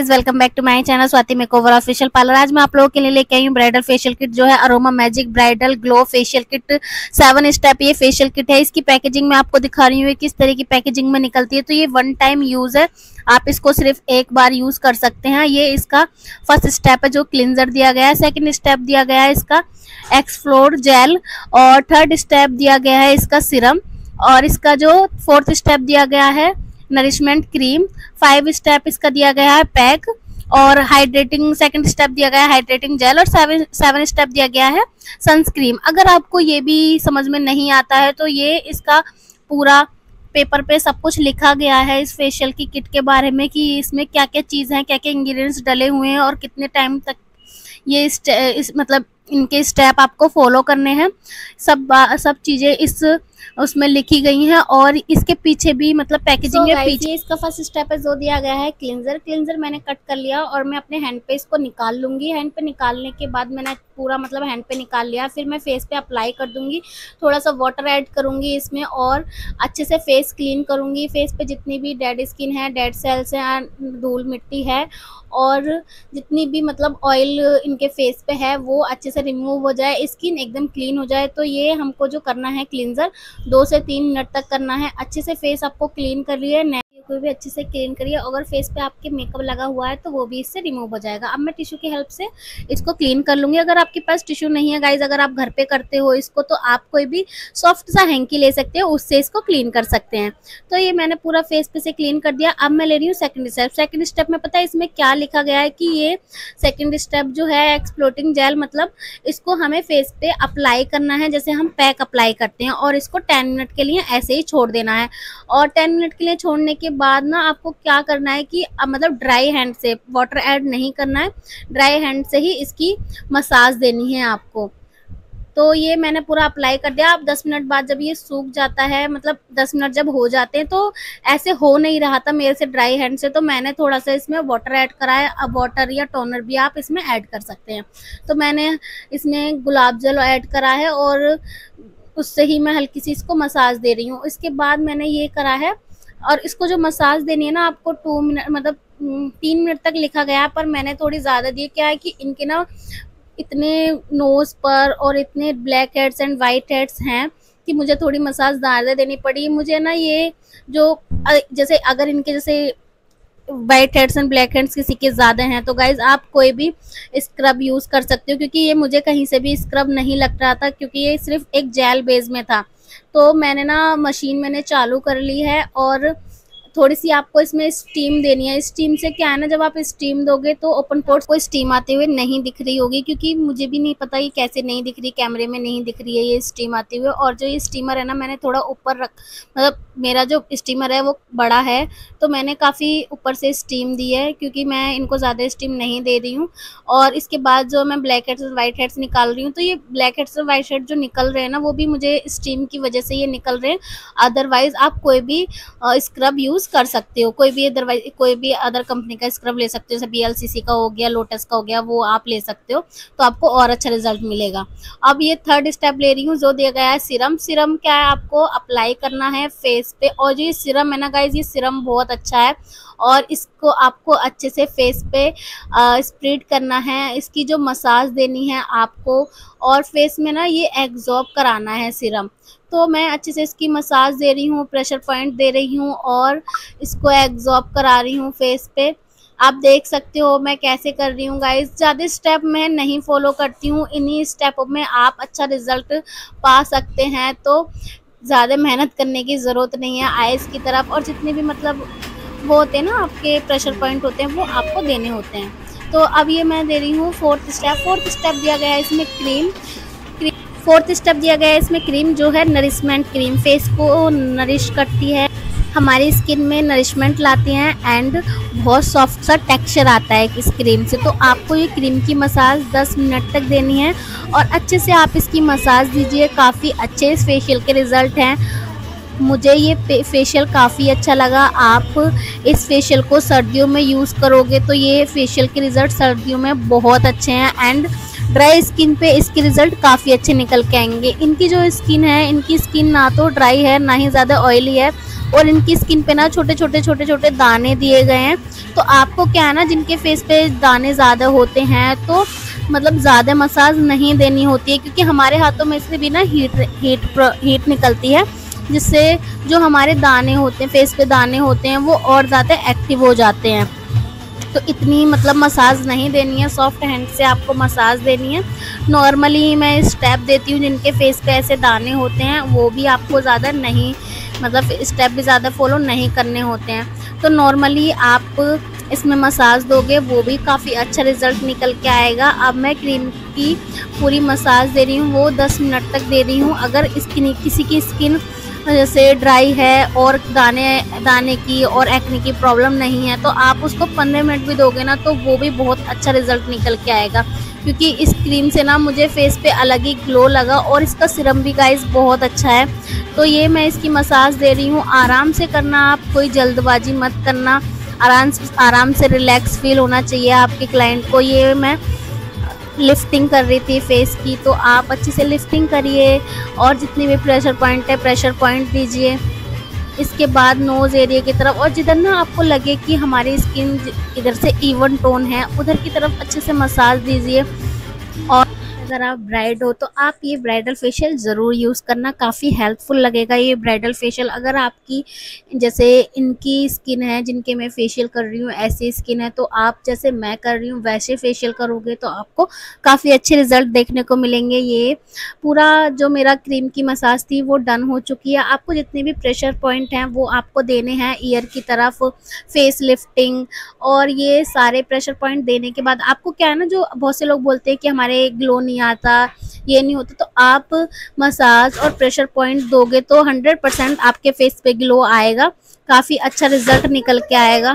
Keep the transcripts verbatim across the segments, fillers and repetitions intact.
Guys, welcome back to my channel Swati makeover official parlour. आज मैं आप लोगों के लिए लेके आई हूँ ब्राइडल फेशियल किट जो है Aroma Magic bridal glow facial kit seven step ये फेशियल किट है। इसकी पैकेजिंग मैं आपको दिखा रही हूँ किस तरह की पैकेजिंग में निकलती है। तो ये वन टाइम यूज है, आप इसको सिर्फ एक बार यूज कर सकते हैं। ये इसका फर्स्ट स्टेप है जो क्लिनजर दिया गया है। सेकेंड स्टेप दिया गया है इसका एक्सफ्लोर जेल और थर्ड स्टेप दिया गया है इसका सिरम और इसका जो फोर्थ स्टेप दिया गया है नरिशमेंट क्रीम। फाइव स्टेप इसका दिया गया है पैक और हाइड्रेटिंग सेकंड स्टेप दिया गया है हाइड्रेटिंग जेल और सेवन सेवन स्टेप दिया गया है सनस्क्रीन। अगर आपको ये भी समझ में नहीं आता है तो ये इसका पूरा पेपर पे सब कुछ लिखा गया है इस फेशियल की किट के बारे में कि इसमें क्या क्या चीज़ हैं, क्या क्या इंग्रेडिएंट्स डले हुए हैं और कितने टाइम तक ये इस, इस मतलब इनके स्टेप आपको फॉलो करने हैं। सब सब चीज़ें इस उसमें लिखी गई हैं और इसके पीछे भी मतलब पैकेजिंग so, है पीछे। इसका फर्स्ट स्टेप है जो दिया गया है क्लिनजर। क्लिनजर मैंने कट कर लिया और मैं अपने हैंड पे इसको निकाल लूंगी। हैंड पे निकालने के बाद मैंने पूरा मतलब हैंड पे निकाल लिया, फिर मैं फेस पे अप्लाई कर दूंगी। थोड़ा सा वाटर ऐड करूंगी इसमें और अच्छे से फेस क्लीन करूंगी। फेस पे जितनी भी डेड स्किन है, डेड सेल्स हैं, धूल मिट्टी है और जितनी भी मतलब ऑयल इनके फेस पे है वो अच्छे से रिमूव हो जाए, स्किन एकदम क्लीन हो जाए। तो ये हमको जो करना है क्लिनजर दो से तीन मिनट तक करना है। अच्छे से फेस आपको क्लीन कर लिया है, कोई भी अच्छे से क्लीन करिए। अगर फेस पे आपके मेकअप लगा हुआ है तो वो भी इससे रिमूव हो जाएगा। अब मैं टिश्यू की हेल्प से इसको क्लीन कर लूंगी। अगर आपके पास टिश्यू नहीं है गाइज, अगर आप घर पे करते हो इसको तो आप कोई भी सॉफ्ट सा हैंकी ले सकते हो, उससे इसको क्लीन कर सकते हैं। तो ये मैंने पूरा फेस पे से क्लीन कर दिया। अब मैं ले रही हूँ सेकंड स्टेप। सेकंड स्टेप में पता है इसमें क्या लिखा गया है कि ये सेकंड स्टेप जो है एक्सप्लोटिंग जेल, मतलब इसको हमें फेस पे अप्लाई करना है जैसे हम पैक अप्लाई करते हैं और इसको टेन मिनट के लिए ऐसे ही छोड़ देना है। और टेन मिनट के लिए छोड़ने के बाद ना आपको क्या करना है कि मतलब ड्राई हैंड से, वाटर ऐड नहीं करना है, ड्राई हैंड से ही इसकी मसाज देनी है आपको। तो ये मैंने पूरा अप्लाई कर दिया। अब दस मिनट बाद जब ये सूख जाता है, मतलब दस मिनट जब हो जाते हैं, तो ऐसे हो नहीं रहा था मेरे से ड्राई हैंड से, तो मैंने थोड़ा सा इसमें वाटर ऐड करा है। अब वाटर या टोनर भी आप इसमें ऐड कर सकते हैं। तो मैंने इसमें गुलाब जल ऐड करा है और उससे ही मैं हल्की सी इसको मसाज दे रही हूँ। इसके बाद मैंने ये करा है और इसको जो मसाज देनी है ना आपको टू मिनट मतलब तीन मिनट तक लिखा गया, पर मैंने थोड़ी ज़्यादा दी। क्या है कि इनके ना इतने नोज़ पर और इतने blackheads and whiteheads हैं कि मुझे थोड़ी मसाज ज़्यादा देनी पड़ी। मुझे ना ये जो जैसे अगर इनके जैसे whiteheads and blackheads किसी के ज़्यादा हैं तो गाइज आप कोई भी स्क्रब यूज़ कर सकते हो, क्योंकि ये मुझे कहीं से भी स्क्रब नहीं लग रहा था क्योंकि ये सिर्फ एक जेल बेस में था। तो मैंने ना मशीन मैंने चालू कर ली है और थोड़ी सी आपको इसमें स्टीम देनी है। स्टीम से क्या है ना, जब आप स्टीम दोगे तो ओपन पोर्स को स्टीम आते हुए नहीं दिख रही होगी, क्योंकि मुझे भी नहीं पता ये कैसे नहीं दिख रही, कैमरे में नहीं दिख रही है ये स्टीम आते हुए। और जो ये स्टीमर है ना मैंने थोड़ा ऊपर रख, मतलब मेरा जो स्टीमर है वो बड़ा है तो मैंने काफ़ी ऊपर से स्टीम दी है क्योंकि मैं इनको ज़्यादा स्टीम नहीं दे रही हूँ। और इसके बाद जो मैं ब्लैक हेड्स और वाइट हेड्स निकाल रही हूँ, तो ये ब्लैक हेड्स और वाइट हेड्स जो निकल रहे हैं ना वो भी मुझे स्टीम की वजह से ये निकल रहे हैं। अदरवाइज़ आप कोई भी स्क्रब यूज़ कर सकते हो, कोई भी अदरवाइज कोई भी अदर कंपनी का स्क्रब ले सकते हो, जैसे बी एल सी सी का हो गया, लोटस का हो गया, वो आप ले सकते हो तो आपको और अच्छा रिजल्ट मिलेगा। अब ये थर्ड स्टेप ले रही हूँ जो दिया गया है सिरम। सिरम क्या है, आपको अप्लाई करना है फेस पे। और जो ये सिरम है ना गाइज, ये सिरम बहुत अच्छा है और इसको आपको अच्छे से फेस पे स्प्रेड करना है। इसकी जो मसाज देनी है आपको और फेस में ना ये एब्जॉर्ब कराना है सिरम। तो मैं अच्छे से इसकी मसाज दे रही हूँ, प्रेशर पॉइंट दे रही हूँ और इसको एब्जॉर्ब करा रही हूँ फेस पे। आप देख सकते हो मैं कैसे कर रही हूँ गाइस। ज़्यादा स्टेप मैं नहीं फॉलो करती हूँ, इन्हीं स्टेप में आप अच्छा रिजल्ट पा सकते हैं। तो ज़्यादा मेहनत करने की ज़रूरत नहीं है आइज़ की तरफ। और जितने भी मतलब वो होते हैं ना आपके प्रेशर पॉइंट होते हैं वो आपको देने होते हैं। तो अब ये मैं दे रही हूँ फोर्थ स्टेप। फोर्थ स्टेप दिया गया है इसमें क्रीम। फोर्थ स्टेप दिया गया है इसमें क्रीम जो है नरिशमेंट क्रीम। फेस को नरिश करती है, हमारी स्किन में नरिशमेंट लाती हैं एंड बहुत सॉफ्ट सा टेक्सचर आता है इस क्रीम से। तो आपको ये क्रीम की मसाज दस मिनट तक देनी है और अच्छे से आप इसकी मसाज दीजिए। काफ़ी अच्छे इस फेशियल के रिज़ल्ट हैं, मुझे ये फेशियल काफ़ी अच्छा लगा। आप इस फेशियल को सर्दियों में यूज़ करोगे तो ये फेशियल के रिज़ल्ट सर्दियों में बहुत अच्छे हैं एंड ड्राई स्किन पे इसके रिज़ल्ट काफ़ी अच्छे निकल के आएंगे। इनकी जो स्किन है, इनकी स्किन ना तो ड्राई है ना ही ज़्यादा ऑयली है, और इनकी स्किन पे ना छोटे छोटे छोटे छोटे दाने दिए गए हैं। तो आपको क्या है ना, जिनके फेस पे दाने ज़्यादा होते हैं तो मतलब ज़्यादा मसाज नहीं देनी होती है, क्योंकि हमारे हाथों में से भी ना हीट हीट हीट निकलती है, जिससे जो हमारे दाने होते हैं, फेस पे दाने होते हैं, वो और ज़्यादा एक्टिव हो जाते हैं। तो इतनी मतलब मसाज नहीं देनी है, सॉफ्ट हैंड से आपको मसाज देनी है। नॉर्मली मैं स्टेप देती हूँ, जिनके फेस पे ऐसे दाने होते हैं वो भी आपको ज़्यादा नहीं मतलब स्टेप भी ज़्यादा फॉलो नहीं करने होते हैं। तो नॉर्मली आप इसमें मसाज दोगे वो भी काफ़ी अच्छा रिज़ल्ट निकल के आएगा। अब मैं क्रीम की पूरी मसाज दे रही हूँ, वो दस मिनट तक दे रही हूँ। अगर स्किन किसी की स्किन जैसे ड्राई है और दाने दाने की और एक्ने की प्रॉब्लम नहीं है, तो आप उसको पंद्रह मिनट भी दोगे ना तो वो भी बहुत अच्छा रिजल्ट निकल के आएगा। क्योंकि इस क्रीम से ना मुझे फेस पे अलग ही ग्लो लगा, और इसका सिरम भी गाइस बहुत अच्छा है। तो ये मैं इसकी मसाज दे रही हूँ। आराम से करना, आप कोई जल्दबाजी मत करना, आराम आराम से रिलैक्स फील होना चाहिए आपके क्लाइंट को। ये मैं लिफ्टिंग कर रही थी फेस की, तो आप अच्छे से लिफ्टिंग करिए और जितनी भी प्रेशर पॉइंट है प्रेशर पॉइंट दीजिए। इसके बाद नोज़ एरिया की तरफ, और जिधर ना आपको लगे कि हमारी स्किन इधर से इवन टोन है उधर की तरफ अच्छे से मसाज दीजिए। और अगर आप ब्राइड हो तो आप ये ब्राइडल फेशियल ज़रूर यूज़ करना, काफ़ी हेल्पफुल लगेगा ये ब्राइडल फेशियल। अगर आपकी जैसे इनकी स्किन है, जिनके मैं फेशियल कर रही हूँ ऐसी स्किन है, तो आप जैसे मैं कर रही हूँ वैसे फेशियल करोगे तो आपको काफ़ी अच्छे रिजल्ट देखने को मिलेंगे। ये पूरा जो मेरा क्रीम की मसाज थी वो डन हो चुकी है। आपको जितने भी प्रेशर पॉइंट हैं वो आपको देने हैं, ईयर की तरफ, फेस लिफ्टिंग, और ये सारे प्रेशर पॉइंट देने के बाद आपको क्या है ना, जो बहुत से लोग बोलते हैं कि हमारे ग्लो नहीं आता, ये नहीं होता, तो आप मसाज और प्रेशर पॉइंट दोगे तो हंड्रेड परसेंट आपके फेस पे ग्लो आएगा, काफ़ी अच्छा रिजल्ट निकल के आएगा।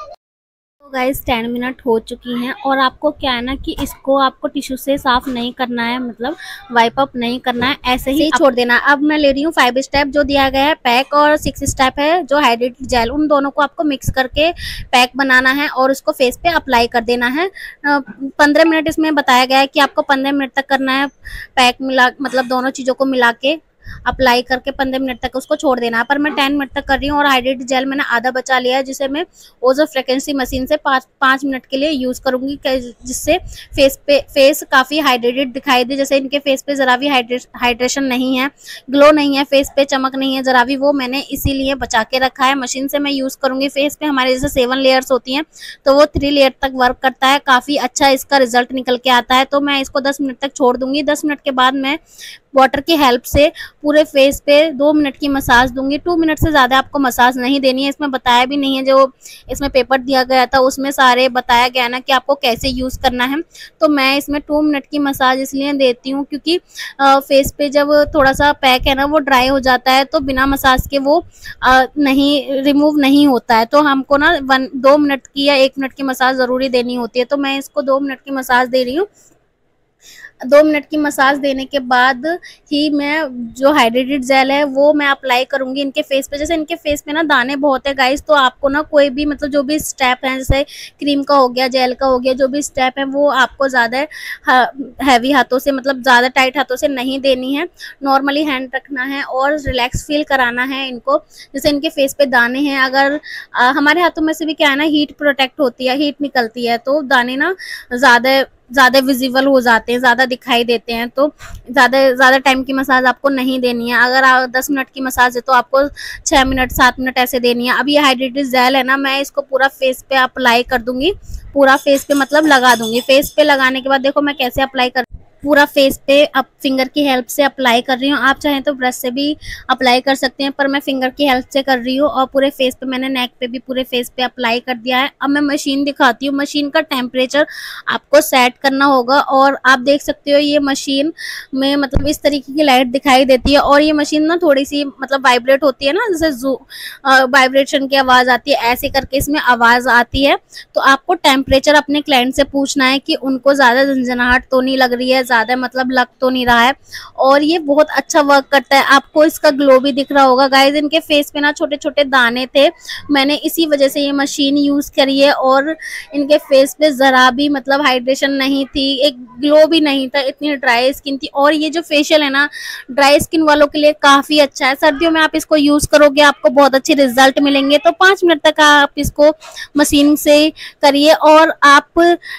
तो गाइस टेन मिनट हो चुकी हैं, और आपको क्या है ना कि इसको आपको टिश्यू से साफ नहीं करना है, मतलब वाइप अप नहीं करना है, ऐसे ही छोड़ देना है। अब मैं ले रही हूँ फाइव स्टेप जो दिया गया है पैक, और सिक्स स्टेप है जो हाइड्रेटेड जेल, उन दोनों को आपको मिक्स करके पैक बनाना है और उसको फेस पे अप्लाई कर देना है। पंद्रह मिनट इसमें बताया गया है कि आपको पंद्रह मिनट तक करना है पैक मिला, मतलब दोनों चीज़ों को मिला के अप्लाई करके पंद्रह मिनट तक उसको छोड़ देना है। पर मैं टेन मिनट तक कर रही हूँ, और हाइड्रेटेड जेल मैंने आधा बचा लिया है, जिसे मैं ओजो फ्रिक्वेंसी मशीन से पाँच पाँच मिनट के लिए यूज़ करूँगी, जिससे फेस पे फेस काफ़ी हाइड्रेटेड दिखाई दे। जैसे इनके फेस पे ज़रा भी हाइड्रेशन नहीं है, ग्लो नहीं है, फेस पे चमक नहीं है ज़रा भी, वो मैंने इसीलिए बचा के रखा है। मशीन से मैं यूज़ करूँगी। फेस पे हमारे जैसे सेवन लेयर्स होती हैं तो वो थ्री लेयर तक वर्क करता है, काफ़ी अच्छा इसका रिजल्ट निकल के आता है। तो मैं इसको दस मिनट तक छोड़ दूँगी। दस मिनट के बाद मैं वाटर की हेल्प से पूरे फेस पे दो मिनट की मसाज दूंगी। टू मिनट से ज़्यादा आपको मसाज नहीं देनी है। इसमें बताया भी नहीं है, जो इसमें पेपर दिया गया था उसमें सारे बताया गया ना कि आपको कैसे यूज़ करना है। तो मैं इसमें टू मिनट की मसाज इसलिए देती हूँ क्योंकि आ, फेस पे जब थोड़ा सा पैक है ना वो ड्राई हो जाता है, तो बिना मसाज के वो आ, नहीं रिमूव नहीं होता है। तो हमको ना वन दो मिनट की या एक मिनट की मसाज ज़रूरी देनी होती है। तो मैं इसको दो मिनट की मसाज दे रही हूँ। दो मिनट की मसाज देने के बाद ही मैं जो हाइड्रेटेड जेल है वो मैं अप्लाई करूंगी इनके फेस पे। जैसे इनके फेस पे ना दाने बहुत है गाइस, तो आपको ना कोई भी मतलब जो भी स्टेप है, जैसे क्रीम का हो गया, जेल का हो गया, जो भी स्टेप है वो आपको ज़्यादा हैवी हाथों से, मतलब ज़्यादा टाइट हाथों से नहीं देनी है। नॉर्मली हैंड रखना है और रिलैक्स फील कराना है इनको। जैसे इनके फेस पे दाने हैं, अगर आ, हमारे हाथों में से भी क्या है ना, हीट प्रोटेक्ट होती है, हीट निकलती है, तो दाने ना ज़्यादा ज़्यादा विजिबल हो जाते हैं, ज़्यादा दिखाई देते हैं। तो ज़्यादा ज़्यादा टाइम की मसाज आपको नहीं देनी है। अगर आप दस मिनट की मसाज है तो आपको छः मिनट सात मिनट ऐसे देनी है। अब ये हाइड्रेटेड जेल है ना, मैं इसको पूरा फेस पे अप्लाई कर दूंगी, पूरा फेस पे मतलब लगा दूंगी। फेस पे लगाने के बाद देखो मैं कैसे अप्लाई कर, पूरा फेस पे अब फिंगर की हेल्प से अप्लाई कर रही हूँ। आप चाहें तो ब्रश से भी अप्लाई कर सकते हैं, पर मैं फिंगर की हेल्प से कर रही हूँ। और पूरे फेस पे, मैंने नेक पे भी पूरे फेस पे अप्लाई कर दिया है। अब मैं मशीन दिखाती हूँ। मशीन का टेम्परेचर आपको सेट करना होगा, और आप देख सकते हो ये मशीन में मतलब इस तरीके की लाइट दिखाई देती है। और ये मशीन ना थोड़ी सी मतलब वाइब्रेट होती है ना, जैसे जू वाइब्रेशन की आवाज़ आती है, ऐसे करके इसमें आवाज़ आती है। तो आपको टेम्परेचर अपने क्लाइंट से पूछना है कि उनको ज़्यादा झंझनाहट तो नहीं लग रही है, ज़्यादा मतलब लग तो नहीं रहा है, और ये बहुत अच्छा वर्क करता है। आपको इसका ग्लो भी दिख रहा होगा गाइज। इनके फेस पे ना छोटे छोटे दाने थे, मैंने इसी वजह से ये मशीन यूज़ करी है, और इनके फेस पे ज़रा भी मतलब हाइड्रेशन नहीं थी, एक ग्लो भी नहीं था, इतनी ड्राई स्किन थी। और ये जो फेशियल है ना ड्राई स्किन वालों के लिए काफ़ी अच्छा है। सर्दियों में आप इसको यूज़ करोगे आपको बहुत अच्छे रिजल्ट मिलेंगे। तो पाँच मिनट तक आप इसको मशीन से करिए, और आप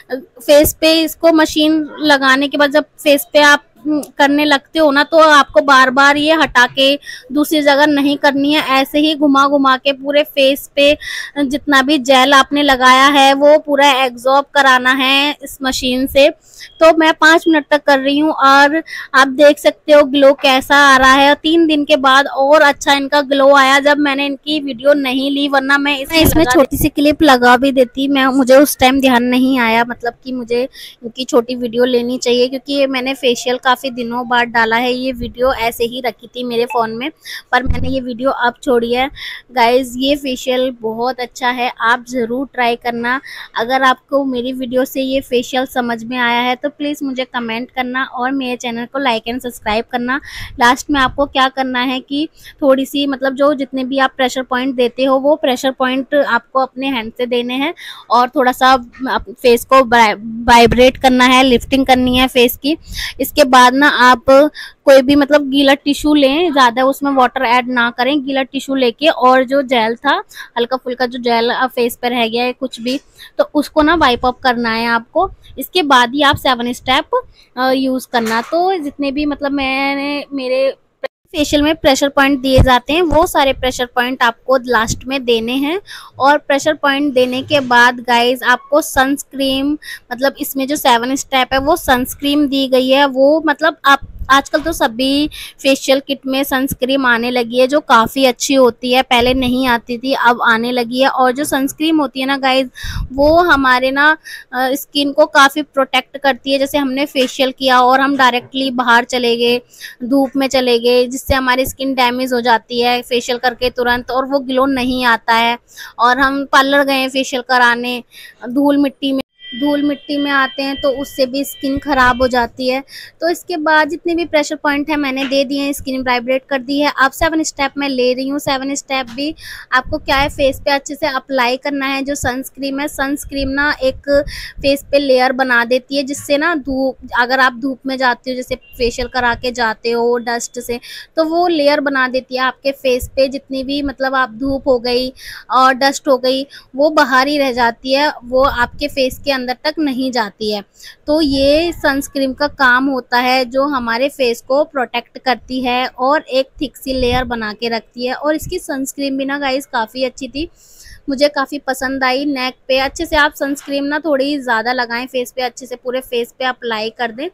फेस पे इसको मशीन लगाने के बाद जब फेस पे आप करने लगते हो ना, तो आपको बार बार ये हटा के दूसरी जगह नहीं करनी है। ऐसे ही घुमा घुमा के पूरे फेस पे जितना भी जेल आपने लगाया है वो पूरा एब्जॉर्ब कराना है इस मशीन से। तो मैं पाँच मिनट तक कर रही हूँ, और आप देख सकते हो ग्लो कैसा आ रहा है। तीन दिन के बाद और अच्छा इनका ग्लो आया, जब मैंने इनकी वीडियो नहीं ली, वरना मैं इसमें, इसमें छोटी सी क्लिप लगा भी देती। मैं मुझे उस टाइम ध्यान नहीं आया मतलब कि मुझे इनकी छोटी वीडियो लेनी चाहिए, क्योंकि ये मैंने फेशियल काफ़ी दिनों बाद डाला है। ये वीडियो ऐसे ही रखी थी मेरे फ़ोन में, पर मैंने ये वीडियो अब छोड़ी है। गाइज़ ये फेशियल बहुत अच्छा है, आप ज़रूर ट्राई करना। अगर आपको मेरी वीडियो से ये फेशियल समझ में आया है तो प्लीज़ मुझे कमेंट करना, और मेरे चैनल को लाइक एंड सब्सक्राइब करना। लास्ट में आपको क्या करना है कि थोड़ी सी मतलब जो जितने भी आप प्रेशर पॉइंट देते हो वो प्रेशर पॉइंट आपको अपने हैंड से देने हैं, और थोड़ा सा फेस को वाइब्रेट करना है, लिफ्टिंग करनी है फेस की। इसके बाद ना आप कोई भी मतलब गीला टिश्यू लें, ज़्यादा उसमें वाटर ऐड ना करें, गीला टिश्यू लेके, और जो जेल था हल्का फुल्का जो जेल फेस पर रह गया है कुछ भी, तो उसको ना वाइप अप करना है आपको। इसके बाद ही आप सेवन स्टेप यूज़ करना। तो जितने भी मतलब मैंने मेरे फेशियल में प्रेशर पॉइंट दिए जाते हैं वो सारे प्रेशर पॉइंट आपको लास्ट में देने हैं। और प्रेशर पॉइंट देने के बाद गाइज आपको सनस्क्रीन, मतलब इसमें जो सेवन स्टेप है वो सनस्क्रीन दी गई है। वो मतलब आप आजकल तो सभी फेशियल किट में सनस्क्रीन आने लगी है जो काफ़ी अच्छी होती है, पहले नहीं आती थी अब आने लगी है। और जो सनस्क्रीन होती है ना गाइज वो हमारे ना स्किन को काफ़ी प्रोटेक्ट करती है। जैसे हमने फेशियल किया और हम डायरेक्टली बाहर चले गए, धूप में चले गए, जिससे हमारी स्किन डैमेज हो जाती है फेशियल करके तुरंत, और वो ग्लो नहीं आता है। और हम पार्लर गए फेशियल कराने, धूल मिट्टी में धूल मिट्टी में आते हैं तो उससे भी स्किन ख़राब हो जाती है। तो इसके बाद जितने भी प्रेशर पॉइंट है मैंने दे दिए हैं, स्किन वाइब्रेट कर दी है। अब सेवन स्टेप मैं ले रही हूँ। सेवन स्टेप भी आपको क्या है फेस पे अच्छे से अप्लाई करना है। जो सनस्क्रीन है, सनस्क्रीन ना एक फेस पे लेयर बना देती है, जिससे ना धूप, अगर आप धूप में जाते हो जैसे फेशियल करा के जाते हो डस्ट से, तो वो लेयर बना देती है आपके फेस पे। जितनी भी मतलब आप धूप हो गई और डस्ट हो गई वो बाहर ही रह जाती है, वो आपके फेस के अंदर तक नहीं जाती है। तो ये सनस्क्रीन का काम होता है जो हमारे फेस को प्रोटेक्ट करती है और एक थिक सी लेयर बना के रखती है। और इसकी सनस्क्रीन भी ना गाइस काफ़ी अच्छी थी, मुझे काफ़ी पसंद आई। नेक पे अच्छे से आप सनस्क्रीन ना थोड़ी ज़्यादा लगाएं, फेस पे अच्छे से पूरे फेस पे अप्लाई कर दें।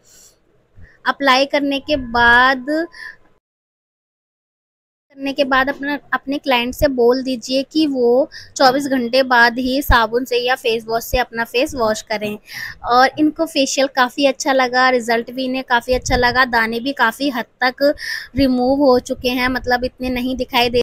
अप्लाई करने के बाद करने के बाद अपना अपने क्लाइंट से बोल दीजिए कि वो चौबीस घंटे बाद ही साबुन से या फेस वॉश से अपना फेस वॉश करें। और इनको फेशियल काफ़ी अच्छा लगा, रिज़ल्ट भी इन्हें काफ़ी अच्छा लगा। दाने भी काफ़ी हद तक रिमूव हो चुके हैं, मतलब इतने नहीं दिखाई दे